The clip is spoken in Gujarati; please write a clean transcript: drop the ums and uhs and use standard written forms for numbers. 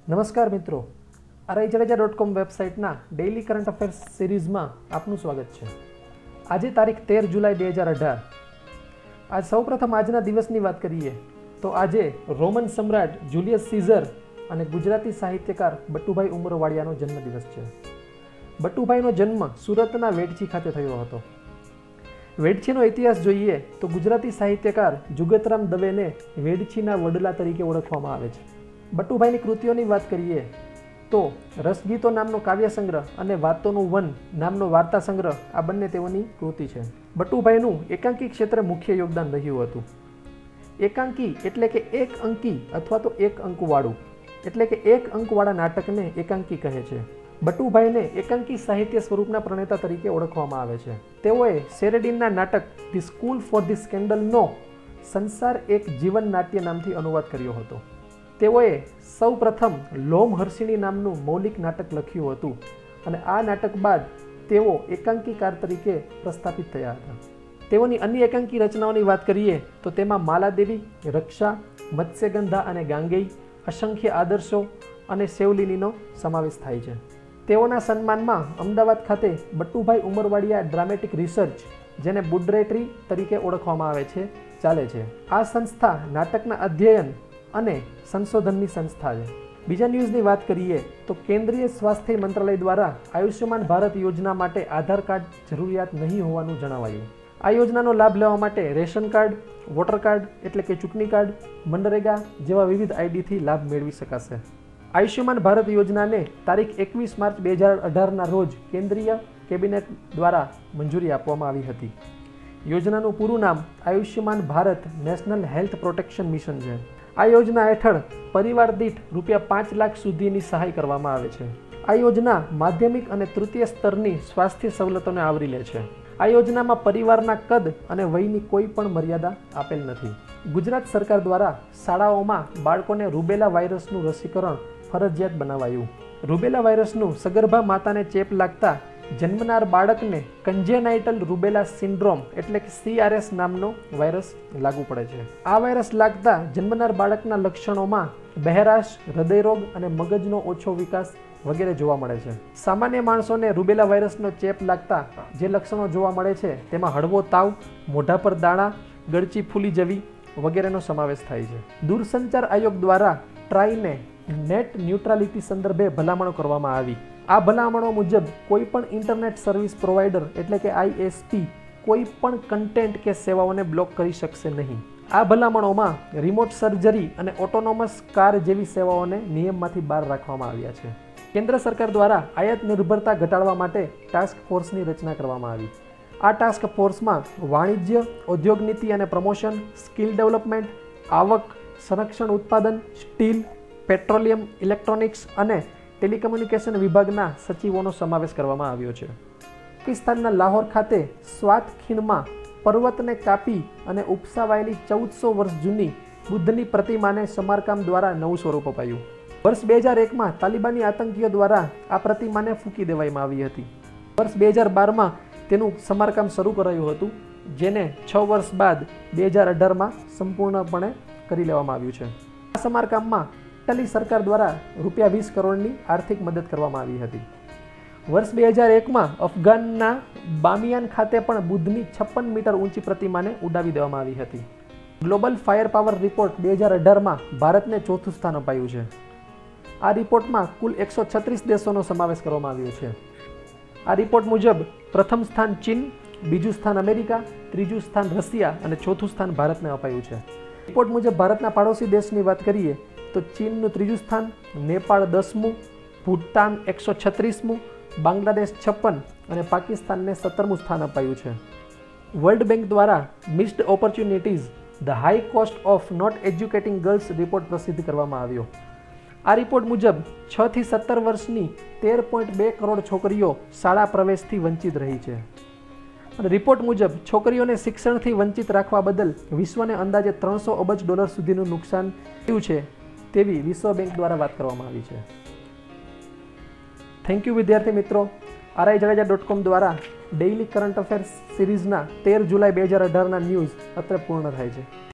નમસ્કાર મિત્રો, RIJADEJA.com વેબસાઇટના ડેઇલી કરંટ અફેર્સ સિરીઝમાં આપનું સ્વાગત છે। આજે તારીખ 13 જુલાઈ 2018। આજ સૌપ્રથમ આજના દિવસની વાત કરીએ તો આજે રોમન સમ્રાટ જુલિયસ સીઝર અને ગુજરાતી સાહિત્યકાર બટુભાઈ ઉમરવાડિયાનો જન્મદિવસ છે। બટુભાઈનો જન્મ સુરતના વેડછી ખાતે થયો હતો। વેડછીનો ઇતિહાસ જોઈએ તો ગુજરાતી સાહિત્યકાર જુગતરામ દવેને વેડછીના વડલા તરીકે ઓળખવામાં આવે છે। બટુભાઈની કૃતિઓની વાત કરીએ તો રસગીતો નામનો કાવ્ય સંગ્રહ અને વાતોનું વન નામનો વાર્તા સંગ્રહ આ બંને તેઓની કૃતિ છે। બટુભાઈનું એકાંકી ક્ષેત્રે મુખ્ય યોગદાન રહ્યું હતું। એકાંકી એટલે કે એક અંકી અથવા તો એક અંકવાળું એટલે કે એક અંકવાળા નાટકને એકાંકી કહે છે। બટુભાઈને એકાંકી સાહિત્ય સ્વરૂપના પ્રણેતા તરીકે ઓળખવામાં આવે છે। તેઓએ શેરડીનના નાટક ધી સ્કૂલ ફોર ધી સ્કેન્ડલનો સંસાર એક જીવન નાટ્ય નામથી અનુવાદ કર્યો હતો। તેઓએ સૌ પ્રથમ લોમહર્ષિણી નામનું મૌલિક નાટક લખ્યું હતું અને આ નાટક બાદ તેઓ એકાંકીકાર તરીકે પ્રસ્થાપિત થયા હતા। તેઓની અન્ય એકાંકી રચનાઓની વાત કરીએ તો તેમાં માલાદેવી, રક્ષા, મત્સ્યગંધા અને ગાંગેય, અસંખ્ય આદર્શો અને સેવલિનીનો સમાવેશ થાય છે। તેઓના સન્માનમાં અમદાવાદ ખાતે બટુભાઈ ઉમરવાડિયા ડ્રામેટિક રિસર્ચ, જેને બુડ્રેટરી તરીકે ઓળખવામાં આવે છે, ચાલે છે। આ સંસ્થા નાટકના અધ્યયન અને સંશોધનની સંસ્થા છે। બીજા ન્યૂઝની વાત કરીએ તો કેન્દ્રીય સ્વાસ્થ્ય મંત્રાલય દ્વારા આયુષ્યમાન ભારત યોજના માટે આધાર કાર્ડ જરૂરિયાત નહીં હોવાનું જણાવાયું। આ યોજનાનો લાભ લેવા માટે રેશન કાર્ડ, વોટર કાર્ડ એટલે કે ચૂંટણી કાર્ડ, મનરેગા જેવા વિવિધ આઈડીથી લાભ મેળવી શકાશે। આયુષ્યમાન ભારત યોજનાને તારીખ 21 માર્ચ 2018ના રોજ કેન્દ્રીય કેબિનેટ દ્વારા મંજૂરી આપવામાં આવી હતી। યોજનાનું પૂરું નામ Ayushman Bharat national health protection mission છે। આ યોજના હેઠળ પરિવાર દીઠ ₹5 લાખ સુધીની સહાય કરવામાં આવે છે। આ યોજના માધ્યમિક અને તૃતીય સ્તરની સ્વાસ્થ્ય સવલતોને આવરી લે છે। આ યોજનામાં પરિવારના કદ અને વયની કોઈ પણ મર્યાદા આપેલ નથી। ગુજરાત સરકાર દ્વારા શાળાઓમાં બાળકોને રૂબેલા વાયરસનું રસીકરણ ફરજિયાત બનાવાયું। રૂબેલા વાયરસનું સગર્ભા માતાને ચેપ લાગતા જન્મનાર બાળકને કન્જેનાઇટલ રૂબેલા સિન્ડ્રોમ એટલે કે CRS નામનો વાયરસ લાગુ પડે છે। આ વાયરસ લાગતા જન્મનાર બાળકના લક્ષણોમાં બહેરાશ, હૃદયરોગ અને મગજનો ઓછો વિકાસ વગેરે જોવા મળે છે। સામાન્ય માણસોને રૂબેલા વાયરસનો ચેપ લાગતા જે લક્ષણો જોવા મળે છે તેમાં હળવો તાવ, મોઢા પર દાણા, ગળચી ફૂલી જવી વગેરેનો સમાવેશ થાય છે। દૂરસંચાર આયોગ દ્વારા ટ્રાઈને નેટ ન્યુટ્રાલિટી સંદર્ભે ભલામણો કરવામાં આવી। આ ભલામણો મુજબ કોઈ પણ ઇન્ટરનેટ સર્વિસ પ્રોવાઈડર એટલે કે ISP કોઈ પણ કન્ટેન્ટ કે સેવાઓને બ્લોક કરી શકશે નહીં। આ ભલામણોમાં રિમોટ સર્જરી અને ઓટોનોમસ કાર જેવી સેવાઓને નિયમમાંથી બહાર રાખવામાં આવ્યા છે। કેન્દ્ર સરકાર દ્વારા આયાત નિર્ભરતા ઘટાડવા માટે ટાસ્ક ફોર્સની રચના કરવામાં આવી। આ ટાસ્ક ફોર્સમાં વાણિજ્ય, ઉદ્યોગ નીતિ અને પ્રમોશન, સ્કિલ ડેવલપમેન્ટ, આવક, સંરક્ષણ ઉત્પાદન, સ્ટીલ, પેટ્રોલિયમ, ઇલેક્ટ્રોનિક્સ અને ટેલિકમ્યુનિકેશન વિભાગના સચિવોનો સમાવેશ કરવામાં આવ્યો છે। પાકિસ્તાનના લાહોર ખાતે સ્વાત ખીણમાં પર્વતને કાપી અને ઉપસાવાયેલી 1400 વર્ષ જૂની બુદ્ધની પ્રતિમાને સમારકામ દ્વારા નવું સ્વરૂપ અપાયું। વર્ષ 2001માં તાલિબાની આતંકીઓ દ્વારા આ પ્રતિમાને ફૂંકી દેવામાં આવી હતી। વર્ષ 2012માં તેનું સમારકામ શરૂ કરાયું હતું, જેને 6 વર્ષ બાદ 2018માં સંપૂર્ણપણે કરી લેવામાં આવ્યું છે। આ સમારકામમાં ઇટાલી સરકાર દ્વારા ₹20 કરોડની આર્થિક મદદ કરવામાં આવી હતી। વર્ષ 2001માં અફઘાનના બામિયાન ખાતે પણ બુદ્ધની 56 મીટર ઊંચી પ્રતિમાને ઉડાવી દેવામાં આવી હતી। ગ્લોબલ ફાયર પાવર રિપોર્ટ 2018માં ભારતને 4થું સ્થાન અપાયું છે। આ રિપોર્ટમાં કુલ 136 દેશોનો સમાવેશ કરવામાં આવ્યો છે। આ રિપોર્ટ મુજબ પ્રથમ સ્થાન ચીન, બીજું સ્થાન અમેરિકા, ત્રીજું સ્થાન રશિયા અને ચોથું સ્થાન ભારતને અપાયું છે। રિપોર્ટ મુજબ ભારતના પાડોશી દેશની વાત કરીએ તો ચીનનું 3જું સ્થાન, નેપાળ 10મું, ભૂટાન 136મું, બાંગ્લાદેશ 56 અને પાકિસ્તાનને 17મું સ્થાન અપાયું છે। વર્લ્ડ બેંક દ્વારા missed opportunities the high cost of not educating girls report પ્રસિદ્ધ કરવામાં આવ્યો। આ રિપોર્ટ મુજબ 6 થી 17 વર્ષની 13.2 કરોડ છોકરીઓ શાળા પ્રવેશથી વંચિત રહી છે। અને રિપોર્ટ મુજબ છોકરીઓને શિક્ષણથી વંચિત રાખવા બદલ વિશ્વને અંદાજે $300 અબજ સુધીનું નુકસાન થયું છે તેવી વિશ્વ બેંક દ્વારા વાત કરવામાં આવી છે। થેન્ક યુ વિદ્યાર્થી મિત્રો। RIJADEJA.com દ્વારા ડેઇલી કરંટ અફેર્સ સિરીઝના 13 જુલાઈ 2018ના ન્યૂઝ અત્રે પૂર્ણ થાય છે।